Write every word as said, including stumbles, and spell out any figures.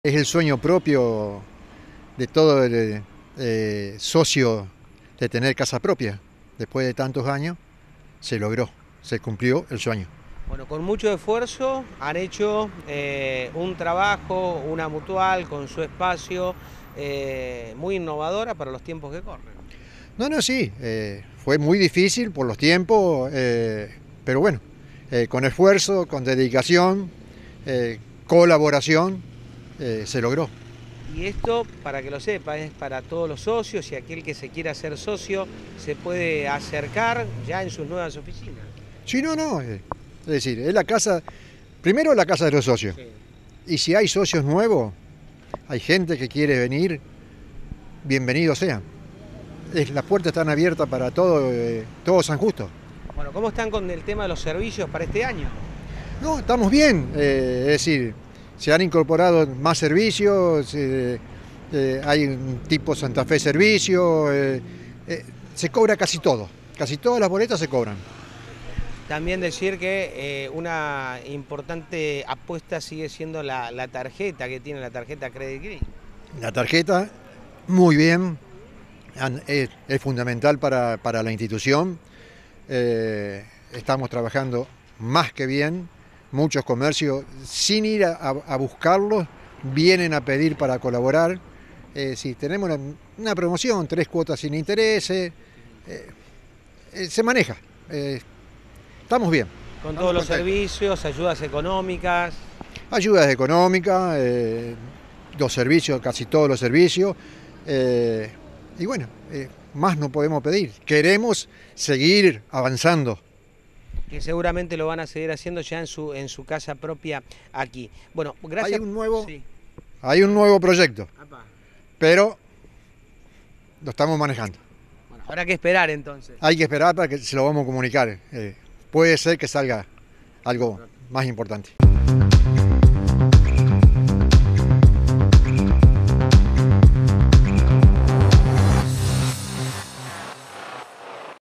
Es el sueño propio de todo el eh, socio de tener casa propia. Después de tantos años se logró, se cumplió el sueño. Bueno, con mucho esfuerzo han hecho eh, un trabajo, una mutual con su espacio, eh, muy innovadora para los tiempos que corren. No, no, sí, eh, fue muy difícil por los tiempos, eh, pero bueno, eh, con esfuerzo, con dedicación, eh, colaboración, eh, se logró. Y esto, para que lo sepa, es para todos los socios y aquel que se quiera hacer socio se puede acercar ya en sus nuevas oficinas. Sí, no, no, eh, es decir, es la casa, primero la casa de los socios, Sí. y si hay socios nuevos, hay gente que quiere venir, bienvenidos sean. Es, las puertas están abiertas para todo, eh, todo San Justo. Bueno, ¿cómo están con el tema de los servicios para este año? No, estamos bien, eh, es decir, se han incorporado más servicios, eh, eh, hay un tipo Santa Fe servicio, eh, eh, se cobra casi todo, casi todas las boletas se cobran. También decir que eh, una importante apuesta sigue siendo la, la tarjeta que tiene la tarjeta Credit Green. La tarjeta, muy bien, es, es fundamental para, para la institución, eh, estamos trabajando más que bien. Muchos comercios, sin ir a, a buscarlos, vienen a pedir para colaborar. Eh, si tenemos una, una promoción, tres cuotas sin intereses, eh, eh, se maneja. Eh, estamos bien. Con Estamos todos los contentos. servicios, ayudas económicas. Ayudas económicas, eh, los servicios, casi todos los servicios. Eh, y bueno, eh, más no podemos pedir. Queremos seguir avanzando. Que seguramente lo van a seguir haciendo ya en su, en su casa propia aquí. Bueno, gracias. Hay un nuevo, Sí. hay un nuevo proyecto, Apa. pero lo estamos manejando. Bueno, habrá que esperar entonces. Hay que esperar para que se lo vamos a comunicar. Eh, puede ser que salga algo más importante.